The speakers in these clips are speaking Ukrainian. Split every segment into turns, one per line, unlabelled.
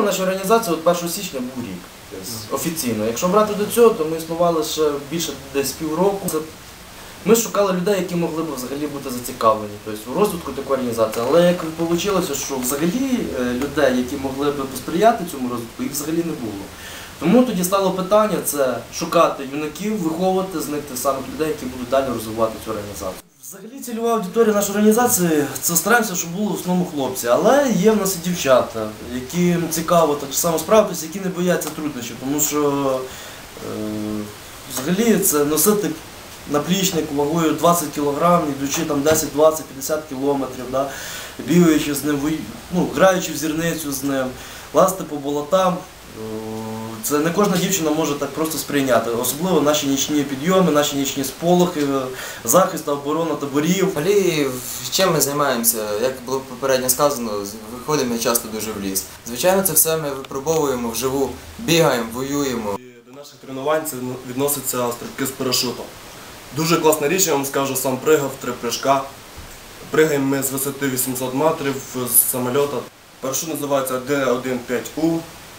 Офіційно наша організація от 1 січня був рік. Офіційно. Якщо брати до цього, то ми існували ще більше десь півроку. Ми шукали людей, які могли б взагалі бути зацікавлені в розвитку такої організації. Але як вийшло, що взагалі людей, які могли б посприяти цьому розвитку, їх взагалі не було. Тому тоді стало питання це шукати юнаків, виховувати з них тих самих людей, які будуть далі розвивати цю організацію. Взагалі цільова аудиторія нашої організації, це стараємося, щоб були в основному хлопці. Але є в нас і дівчата, яким цікаво так само справитися, які не бояться труднощів. Тому що взагалі це носити наплічник вагою 20 кг, йдучи там 10, 20, 50 кілометрів, бігаючи з ним, граючи в зірницю з ним, лазити по болотам. Це не кожна дівчина може так просто сприйняти, особливо наші нічні підйоми, наші нічні сполохи, захист та оборона таборів.
Взагалі, чим ми займаємося? Як було попередньо сказано, виходимо часто дуже в ліс. Звичайно, це все ми випробовуємо вживу, бігаємо, воюємо.
До наших тренувань це відноситься стрибки з парашутом. Дуже класна річ, я вам скажу, сам пригав 3 прыжка. Пригаємо ми з висоти 800 метрів з самольота. Парашут називається D15U.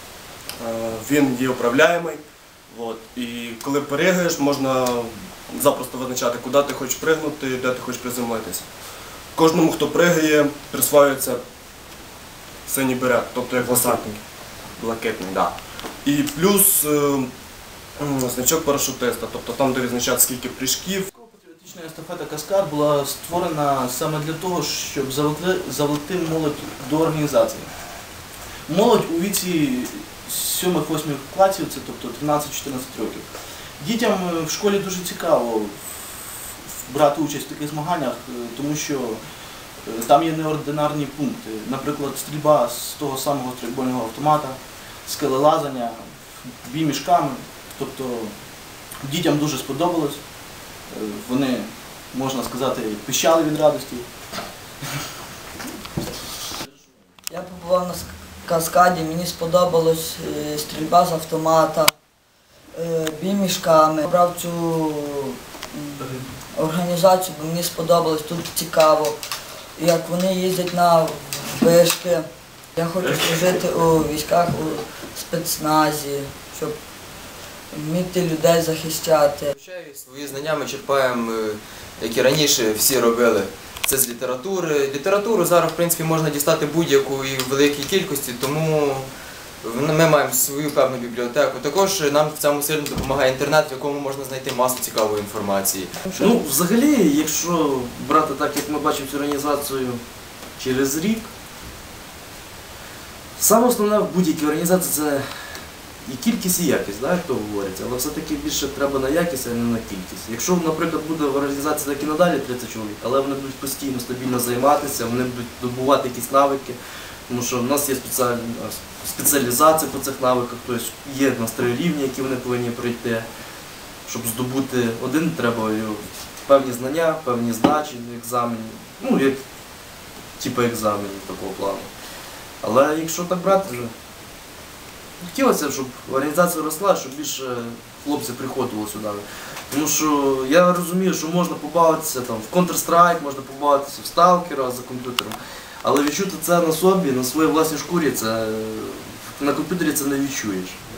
Він є управляємий. І коли пригаєш, можна запросто визначати, куди ти хочеш пригнути, де ти хочеш приземлитися. Кожному, хто пригає, присваюється синій берет, тобто як десантник. Блакитний, так. І плюс значок парашутиста, тобто там, де відзначають скільки прыжків.
Патріотична естафета «Каскад» була створена саме для того, щоб завлекти молодь до організації. Молодь у віці 7-8 класів, це тобто 13-14 років. Дітям в школі дуже цікаво брати участь в таких змаганнях, тому що там є неординарні пункти. Наприклад, стрільба з того самого стрільбольного автомата, скелелазання, бій мішками. Тобто дітям дуже сподобалось. Вони, можна сказати, пищали від радості.
Я побував на «Каскаді», мені сподобалась стрільба з автомата, бій мішками. Брав цю організацію, бо мені сподобалось, тут цікаво, як вони їздять на вишки. Я хочу служити у військах, у спецназі, щоб вміти людей захищати.
Свої знання ми черпаємо, як і раніше всі робили. Це з літератури. Літературу зараз, в принципі, можна дістати будь-яку і в великій кількості, тому ми маємо свою певну бібліотеку. Також нам в цьому сильно допомагає інтернет, в якому можна знайти масу цікавої інформації.
Взагалі, якщо брати так, як ми бачимо цю організацію через рік, саме основне в будь-якій організації – це і кількість, і якість, як то говориться, але все-таки більше треба на якість, а не на кількість. Якщо, наприклад, буде в організації так і надалі 30 чоловік, але вони будуть постійно, стабільно займатися, вони будуть добувати якісь навики, тому що в нас є спеціалізація по цих навиках, тобто є в нас 3 рівні, які вони повинні пройти. Щоб здобути один, треба певні знання, певні здачі екзаменів, як типу екзаменів такого плану. Але якщо так брати, хотілося, щоб організація росла, щоб більше хлопців приходило сюди. Тому що я розумію, що можна побавитися в Counter-Strike, можна побавитися в Сталкера за комп'ютером, але відчути це на собі, на своїй власній шкурі, на комп'ютері це не відчуєш.